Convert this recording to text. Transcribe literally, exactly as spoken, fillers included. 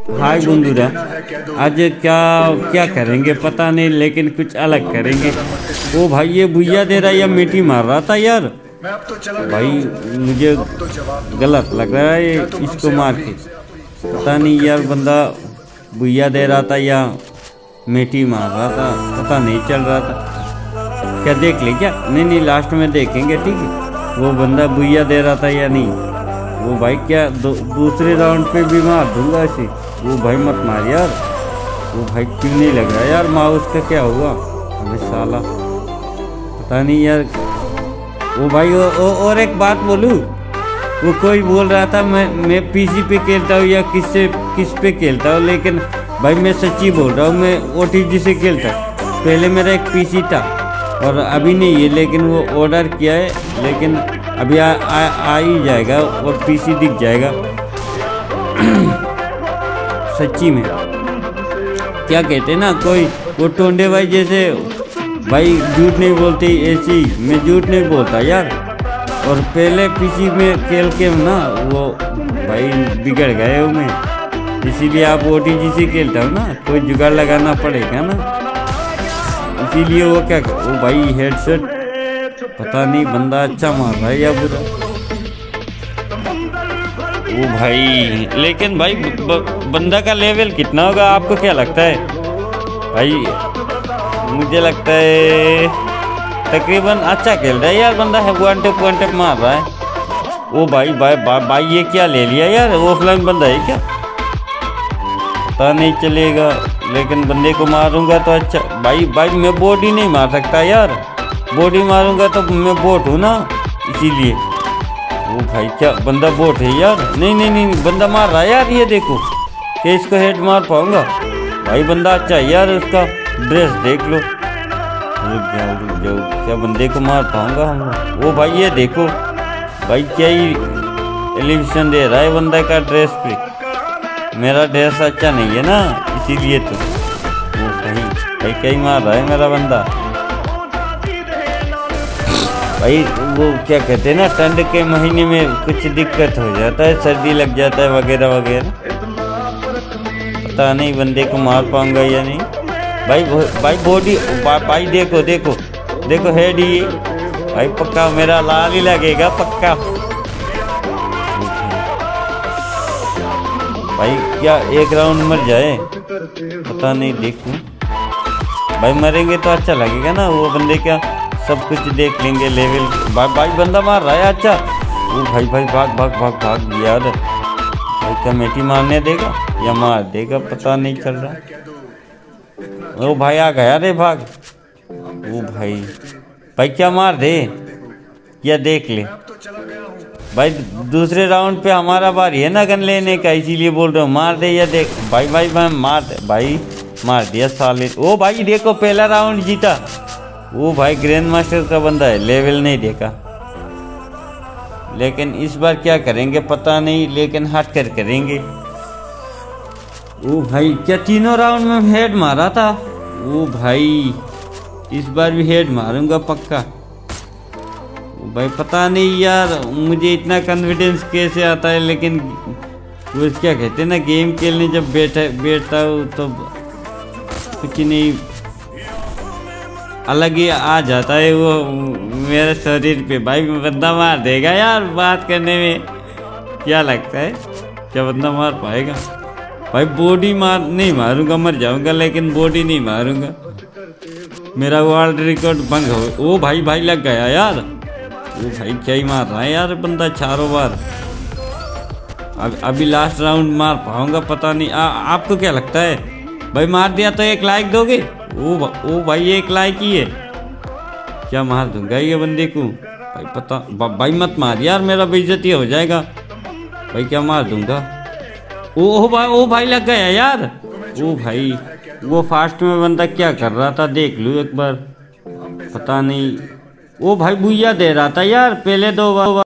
हाय बंधुरा, आज क्या क्या करेंगे पता नहीं, लेकिन कुछ अलग करेंगे। वो भाई ये बुइया दे रहा या मीठी मार रहा था यार। भाई मुझे गलत लग रहा है ये इसको मार के। पता नहीं यार, बंदा बुइया दे रहा था या मीठी मार रहा था, पता नहीं चल रहा था। क्या देख ले क्या? नहीं नहीं, लास्ट में देखेंगे, ठीक है। वो बंदा बुइया दे रहा था या नहीं। वो भाई क्या दो, दूसरे राउंड पे भी मार दूंगा इसे। वो भाई मत मार यार। वो भाई क्यों नहीं लग रहा यार, माउस का क्या हुआ हमें साला, पता नहीं यार। वो भाई ओ, ओ, और एक बात बोलूँ, वो कोई बोल रहा था मैं मैं पीसी पे खेलता हूँ या किससे किस पे खेलता हूँ, लेकिन भाई मैं सच्ची बोल रहा हूँ, मैं ओटीजी से खेलता हूँ। पहले मेरा एक पीसी था और अभी नहीं है, लेकिन वो ऑर्डर किया है, लेकिन अभी आ, आ, आ ही जाएगा और पीसी दिख जाएगा। सच्ची में क्या कहते हैं ना, कोई वो टोंडे भाई जैसे, भाई झूठ नहीं बोलते ऐसी, मैं झूठ नहीं बोलता यार। और पहले पीसी में खेल के ना वो भाई बिगड़ गए हूँ मैं, इसीलिए आप ओटीजी से खेलता हूँ ना, कोई जुगाड़ लगाना पड़ेगा ना, इसीलिए वो क्या वो भाई हेडसेट पता नहीं बंदा अच्छा मार रहा है या बुरा। वो भाई लेकिन भाई ब, बंदा का लेवल कितना होगा आपको क्या लगता है भाई? मुझे लगता है तकरीबन अच्छा खेल रहा है यार बंदा, है वन टैप वन टैप मार रहा है। ओ भाई भाई भाई, भाई ये क्या ले लिया यार, ऑफलाइन बंदा है क्या? पता नहीं चलेगा, लेकिन बंदे को मारूंगा तो अच्छा। भाई भाई मैं बॉडी नहीं मार सकता यार, बॉडी मारूंगा तो मैं बोट हूँ ना, इसीलिए। वो भाई क्या बंदा बोट है यार? नहीं नहीं नहीं, बंदा मार रहा है यार, ये देखो क्या इसको हेड मार पाऊंगा? भाई बंदा अच्छा है यार, उसका ड्रेस देख लो। रुक जाओ रुक जाओ, क्या बंदे को मार पाऊंगा हम? वो भाई ये देखो भाई क्या ही एलिवेशन दे रहा है बंदा का ड्रेस पे। मेरा ड्रेस अच्छा नहीं है ना, इसीलिए तो। वो भाई भाई क्या ही मार रहा है मेरा बंदा। भाई वो क्या कहते हैं ना, ठंड के महीने में कुछ दिक्कत हो जाता है, सर्दी लग जाता है वगैरह वगैरह। पता नहीं बंदे को मार पाऊंगा या नहीं। भाई भाई बॉडी भा, भाई देखो देखो देखो हेड ही भाई, पक्का मेरा लाल ही लगेगा पक्का। भाई क्या एक राउंड मर जाए पता नहीं, देखूं भाई मरेंगे तो अच्छा लगेगा ना। वो बंदे क्या सब कुछ देख लेंगे लेवल। भाई भाई बंदा मार रहा है अच्छा। वो भाई भाई भाग भाग भाग भाग यार। भाई क्या मेटी मारने देगा या मार देगा पता नहीं चल रहा। वो भाई आ गया रे भाग। वो भाई भाई क्या मार दे या देख ले। भाई दूसरे राउंड पे हमारा बारी है ना गन लेने का, इसीलिए बोल रहा हूँ मार दे या देख। भाई भाई भाई मार दे भाई, मार दिया साले। ओ भाई देखो पहला राउंड जीता। वो भाई ग्रैंड मास्टर का बंदा है, लेवल नहीं देखा। लेकिन इस बार क्या करेंगे पता नहीं, लेकिन हट कर करेंगे। ओ भाई क्या तीनों राउंड में हेड मारा था। ओ भाई इस बार भी हेड मारूंगा पक्का। ओ भाई पता नहीं यार मुझे इतना कॉन्फिडेंस कैसे आता है, लेकिन वो क्या कहते हैं ना, गेम खेलने जब बैठा बैठता हूँ तो कुछ नहीं, अलग ही आ जाता है वो मेरे शरीर पे। भाई बंदा मार देगा यार, बात करने में क्या लगता है, क्या बंदा मार पाएगा? भाई बॉडी मार नहीं मारूंगा, मर जाऊंगा, लेकिन बॉडी नहीं मारूंगा, मेरा वर्ल्ड रिकॉर्ड भंग हो। ओ भाई भाई लग गया यार। वो भाई क्या ही मार रहा है यार बंदा चारों बार। अब अभी लास्ट राउंड मार पाऊंगा पता नहीं। आ, आपको क्या लगता है? भाई मार दिया तो एक लाइक दोगे? ओ ओ भाई एक लाइक ही है, क्या मार दूंगा ये बंदे को। भाई पता भाई मत मार यार, मेरा बेइज्जती हो जाएगा। भाई क्या मार दूंगा। ओ भाई ओ भाई लग गया यार। ओ भाई वो फास्ट में बंदा क्या कर रहा था देख लूँ एक बार, पता नहीं। ओ भाई बुइया दे रहा था यार पहले दो बार।